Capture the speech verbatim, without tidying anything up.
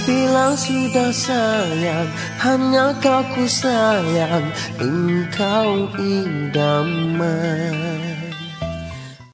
bilang sudah sayang, hanya kau ku sayang, engkau idaman.